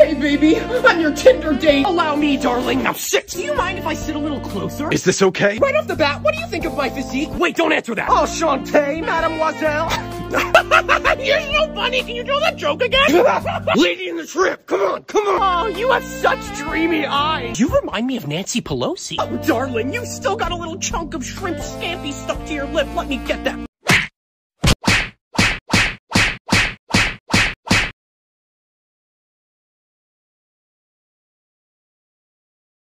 Hey, baby, I'm your Tinder date. Allow me, darling. Now sit. Do you mind if I sit a little closer? Is this okay? Right off the bat, what do you think of my physique? Wait, don't answer that. Oh, Shantae, mademoiselle. You're so funny. Can you do that joke again? Lady in the Tramp, come on, come on. Oh, you have such dreamy eyes. You remind me of Nancy Pelosi. Oh, darling, you still got a little chunk of shrimp scampi stuck to your lip. Let me get that.